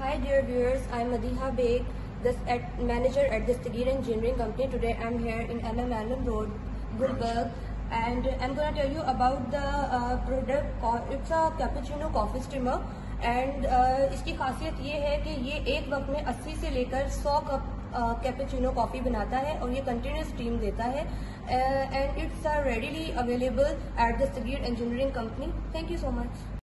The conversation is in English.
Hi dear viewers, I'm Madiha Beg, manager at the Dastagir Engineering Company. Today I'm here in Allen Road, Gulberg, and I'm going to tell you about the product. It's a cappuccino coffee steamer, and इसकी खासियत ये है कि ये एक वक्त में 80 से लेकर 100 कप कैपेचिनो कॉफ़ी बनाता है और ये कंटिन्यूस स्टीम देता है and it's readily available at the Dastagir Engineering Company. Thank you so much.